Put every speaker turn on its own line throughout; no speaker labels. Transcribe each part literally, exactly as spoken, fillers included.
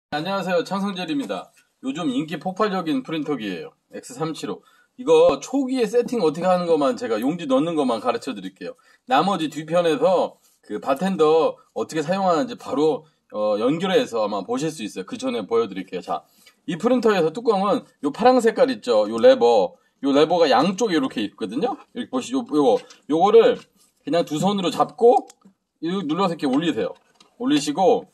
안녕하세요, 창성재입니다. 요즘 인기 폭발적인 프린터기예요. 엑스 삼백칠십오. 이거 초기에 세팅 어떻게 하는 것만 제가 용지 넣는 것만 가르쳐 드릴게요. 나머지 뒤편에서 그 바텐더 어떻게 사용하는지 바로 어, 연결해서 아마 보실 수 있어요. 그 전에 보여드릴게요. 자, 이 프린터에서 뚜껑은 요 파란 색깔 있죠? 요 레버. 요 레버가 양쪽에 이렇게 있거든요? 여기 보시죠. 요거, 요거를 그냥 두 손으로 잡고 이렇게 눌러서 이렇게 올리세요. 올리시고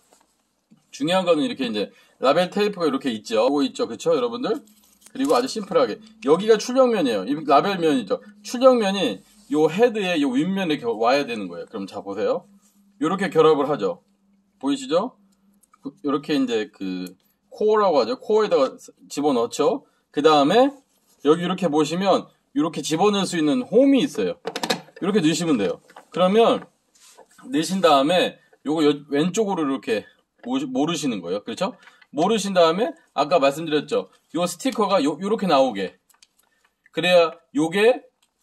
중요한 거는 이렇게 이제 라벨 테이프가 이렇게 있죠. 이거 있죠. 그쵸 여러분들? 그리고 아주 심플하게 여기가 출력면이에요. 이 라벨면이죠. 출력면이 요 헤드의 요 윗면에 와야 되는 거예요. 그럼 자 보세요. 요렇게 결합을 하죠. 보이시죠? 요렇게 이제 그 코어라고 하죠. 코어에다가 집어넣죠. 그 다음에 여기 이렇게 보시면 이렇게 집어넣을 수 있는 홈이 있어요. 이렇게 넣으시면 돼요. 그러면 넣으신 다음에 요거 요, 왼쪽으로 이렇게 모르시는 거예요. 그렇죠? 모르신 다음에 아까 말씀드렸죠. 요 스티커가 요, 요렇게 나오게. 그래야 요게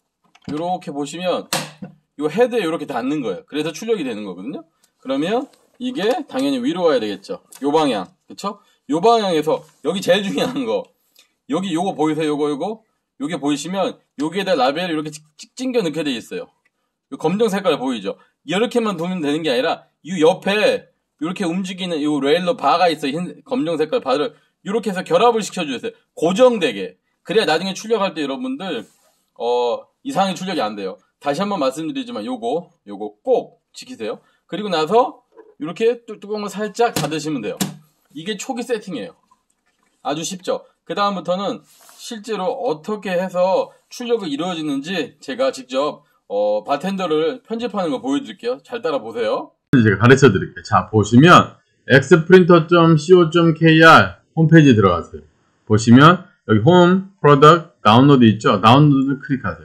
요렇게 보시면 요 헤드에 요렇게 닿는 거예요. 그래서 출력이 되는 거거든요. 그러면 이게 당연히 위로 가야 되겠죠. 요 방향. 그쵸? 요 방향에서 여기 제일 중요한 거. 여기 요거 보이세요? 요거 요거? 요게 보이시면 여기에다 라벨을 이렇게 찍 찡겨 넣게 돼 있어요. 요 검정 색깔 보이죠? 이렇게만 두면 되는 게 아니라 이 옆에 이렇게 움직이는 이 레일러 바가 있어요. 흰, 검정 색깔 바를 이렇게 해서 결합을 시켜주세요. 고정되게. 그래야 나중에 출력할 때 여러분들 어 이상하게 출력이 안 돼요. 다시 한번 말씀드리지만 요거 요거 꼭 지키세요. 그리고 나서 이렇게 뚜껑을 살짝 닫으시면 돼요. 이게 초기 세팅이에요. 아주 쉽죠. 그 다음부터는 실제로 어떻게 해서 출력이 이루어지는지 제가 직접 어, 바텐더를 편집하는 거 보여드릴게요. 잘 따라 보세요.
제가 가르쳐 드릴게요. 자, 보시면 엑스프린터 닷 씨오 닷 케이알 홈페이지에 들어가세요. 보시면 여기 홈, 프로덕트, 다운로드 있죠? 다운로드를 클릭하세요.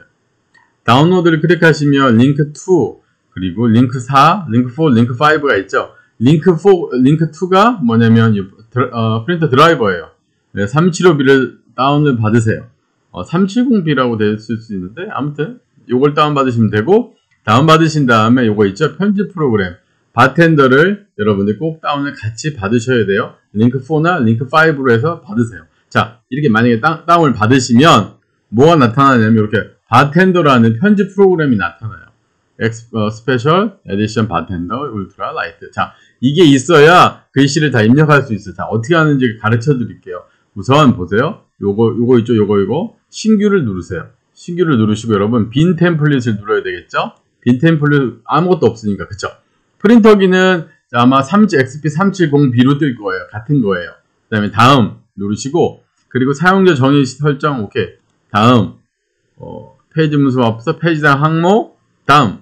다운로드를 클릭하시면 링크 투, 그리고 링크 사, 링크 사, 링크 오가 있죠? 링크 사, 링크 이가 뭐냐면 어, 프린터 드라이버예요. 네, 삼백칠십오 비를 다운을 받으세요. 어, 삼백칠십 비라고 됐을 수 있는데 아무튼 요걸 다운받으시면 되고, 다운받으신 다음에 요거 있죠? 편집 프로그램. 바텐더를 여러분들 꼭 다운을 같이 받으셔야 돼요. 링크 사나 링크 오로 해서 받으세요. 자, 이렇게 만약에 다, 다운을 받으시면 뭐가 나타나냐면 이렇게 바텐더라는 편집 프로그램이 나타나요. 엑스, 어, 스페셜 에디션 바텐더 울트라 라이트. 자, 이게 있어야 글씨를 다 입력할 수 있어요. 자, 어떻게 하는지 가르쳐 드릴게요. 우선 보세요. 요거 요거 있죠? 요거 이거 신규를 누르세요. 신규를 누르시고 여러분 빈 템플릿을 눌러야 되겠죠? 빈 템플릿 아무것도 없으니까. 그쵸? 프린터기는 아마 엑스피 삼백칠십 비로 뜰 거예요. 같은 거예요. 그 다음에 다음 누르시고, 그리고 사용자 정의 설정 오케이. 다음 어, 페이지 문서 마법서 페이지당 항목 다음,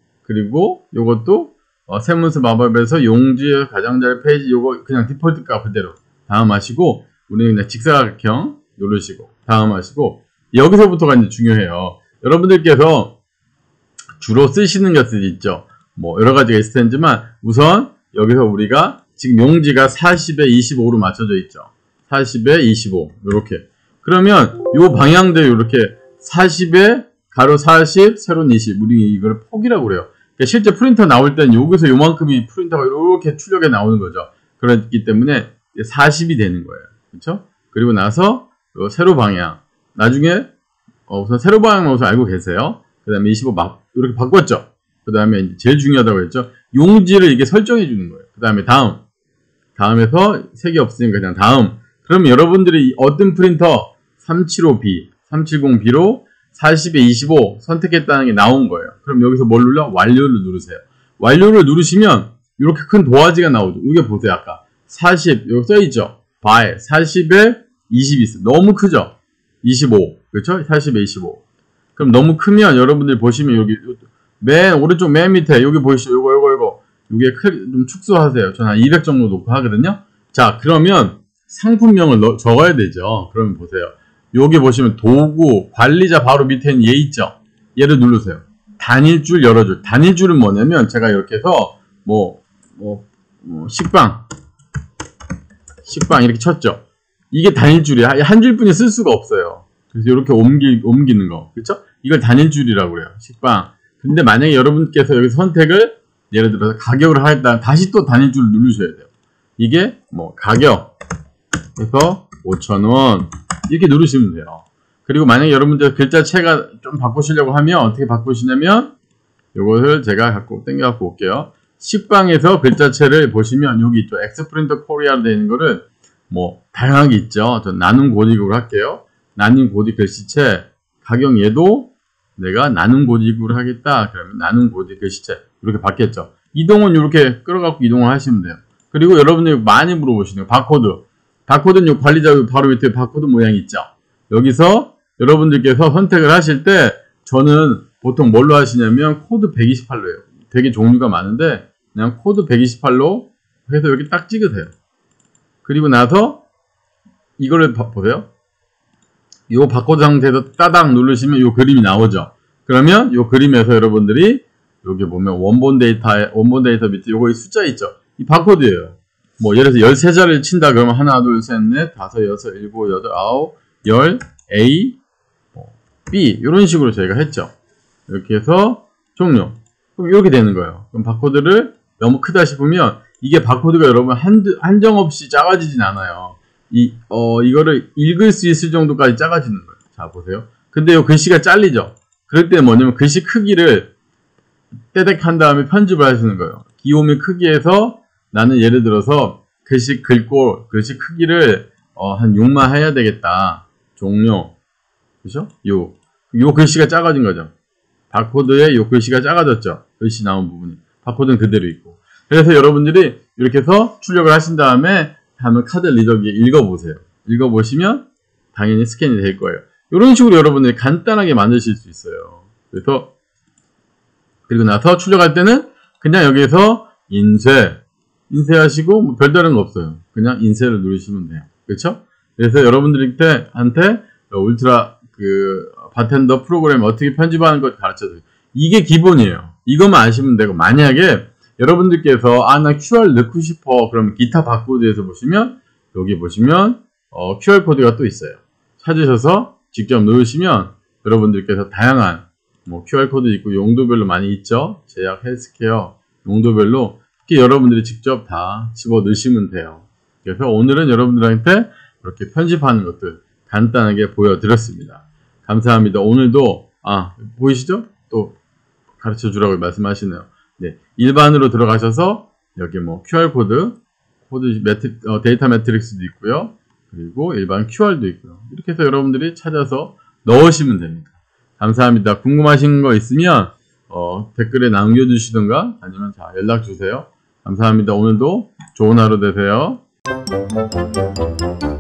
그리고 요것도 어, 세문서 마법에서 용지 가장자리 페이지 요거 그냥 디폴트 값 그대로 다음 하시고, 우리는 그냥 직사각형 누르시고 다음 하시고, 여기서부터가 이제 중요해요. 여러분들께서 주로 쓰시는 것들이 있죠. 뭐 여러 가지가 있을 텐지만 우선 여기서 우리가 지금 용지가 사십에 이십오로 맞춰져 있죠. 사십에 이십오 이렇게. 그러면 요 방향대로 이렇게 사십에 가로 사십, 세로는 이십. 우리 이걸 폭이라고 그래요. 그러니까 실제 프린터 나올 때는 여기서 요만큼이 프린터가 이렇게 출력에 나오는 거죠. 그렇기 때문에 사십이 되는 거예요. 그렇죠? 그리고 나서 요 세로 방향. 나중에 어, 우선 세로 방향만 우선 알고 계세요. 그 다음에 이십오 막 이렇게 바꿨죠. 그 다음에 제일 중요하다고 했죠. 용지를 이게 설정해 주는 거예요. 그 다음에 다음. 다음에서 색이 없으니까 그냥 다음. 그럼 여러분들이 어떤 프린터 삼백칠십오 비, 삼백칠십 비로 사십에 이십오 선택했다는 게 나온 거예요. 그럼 여기서 뭘 눌러? 완료를 누르세요. 완료를 누르시면 이렇게 큰 도화지가 나오죠. 이게 보세요. 아까 사십 여기 써있죠. 바에 사십에 이십이 있어요. 너무 크죠? 이십오. 그렇죠? 사십에 이십오. 그럼 너무 크면 여러분들 보시면 여기 맨 오른쪽 맨 밑에 여기 보이시죠? 요거 요거 요거 요게 크, 좀 축소하세요. 저는 한 이백 정도 놓고 하거든요. 자, 그러면 상품명을 넣, 적어야 되죠. 그러면 보세요. 여기 보시면 도구 관리자 바로 밑에는 얘 있죠. 얘를 누르세요. 단일줄 열어줄. 단일줄은 뭐냐면 제가 이렇게 해서 뭐, 뭐, 뭐 식빵 식빵 이렇게 쳤죠. 이게 단일줄이야. 한 줄뿐이 쓸 수가 없어요. 그래서 이렇게 옮기, 옮기는 거. 그쵸? 이걸 단일줄이라고 그래요. 식빵. 근데 만약에 여러분께서 여기 선택을 예를 들어서 가격을 하겠다. 다시 또 단일줄을 누르셔야 돼요. 이게 뭐 가격 그래서 오천 원 이렇게 누르시면 돼요. 그리고 만약에 여러분들 글자체가 좀 바꾸시려고 하면 어떻게 바꾸시냐면 요것을 제가 갖고 땡겨 갖고 올게요. 식빵에서 글자체를 보시면 여기 있죠. 엑스프린터 코리아로 되어 있는 거를 뭐 다양하게 있죠. 전 나눔 고딕으로 할게요. 나눔 고딕 글씨체 가격 얘도 내가 나눔 고딕으로 하겠다. 그러면 나눔 고딕 글씨체 이렇게 바뀌었죠. 이동은 이렇게 끌어갖고 이동을 하시면 돼요. 그리고 여러분들이 많이 물어보시는 바코드. 바코드는 요 관리자 바로 밑에 바코드 모양이 있죠. 여기서 여러분들께서 선택을 하실 때 저는 보통 뭘로 하시냐면 코드 백이십팔로 해요. 되게 종류가 많은데 그냥 코드 백이십팔로 해서 이렇게 딱 찍으세요. 그리고 나서 이거를 봐, 보세요. 요 바코드 상태에서 따당 누르시면 요 그림이 나오죠. 그러면 요 그림에서 여러분들이 여기 보면 원본 데이터, 원본 데이터 밑에 요거 숫자 있죠. 이 바코드예요. 뭐 예를 들어서 열세 자리를 친다 그러면 하나, 둘, 셋, 넷, 다섯, 여섯, 일곱, 여덟, 아홉, 열, A, B 이런 식으로 저희가 했죠. 이렇게 해서 종료. 그럼 이렇게 되는 거예요. 그럼 바코드를 너무 크다 싶으면 이게 바코드가 여러분 한, 한정없이 작아지진 않아요. 이, 어, 이거를 읽을 수 있을 정도까지 작아지는 거예요. 자, 보세요. 근데 이 글씨가 잘리죠. 그럴 때 뭐냐면 글씨 크기를 떼댁 한 다음에 편집을 하시는 거예요. 기호미 크기에서 나는 예를 들어서 글씨 글꼴, 글씨 크기를 어, 한 육만 해야 되겠다. 종료. 그죠? 요, 요 글씨가 작아진 거죠. 바코드에 요 글씨가 작아졌죠. 글씨 나온 부분이. 바코드는 그대로 있고. 그래서 여러분들이 이렇게 해서 출력을 하신 다음에 한번 카드 리더기에 읽어보세요. 읽어보시면 당연히 스캔이 될 거예요. 이런 식으로 여러분들이 간단하게 만드실 수 있어요. 그래서 그리고 나서 출력할 때는 그냥 여기에서 인쇄, 인쇄하시고 뭐 별다른 거 없어요. 그냥 인쇄를 누르시면 돼요. 그렇죠? 그래서 여러분들한테 울트라 그 바텐더 프로그램 어떻게 편집하는 걸 가르쳐줘요. 이게 기본이에요. 이것만 아시면 되고 만약에 여러분들께서 아 나 큐알 넣고 싶어 그러면 기타 바코드에서 보시면 여기 보시면 어, 큐알 코드가 또 있어요. 찾으셔서 직접 누르시면 여러분들께서 다양한 뭐 큐알 코드 있고 용도별로 많이 있죠. 제약, 헬스케어 용도별로 특히 여러분들이 직접 다 집어 넣으시면 돼요. 그래서 오늘은 여러분들한테 이렇게 편집하는 것들 간단하게 보여드렸습니다. 감사합니다. 오늘도 아 보이시죠? 또 가르쳐 주라고 말씀하시네요. 네, 일반으로 들어가셔서 여기 뭐 큐알 코드, 코드 매트, 어, 데이터 매트릭스도 있고요. 그리고 일반 큐알도 있고요. 이렇게 해서 여러분들이 찾아서 넣으시면 됩니다. 감사합니다. 궁금하신 거 있으면 어, 댓글에 남겨주시던가 아니면 자 연락 주세요. 감사합니다. 오늘도 좋은 하루 되세요.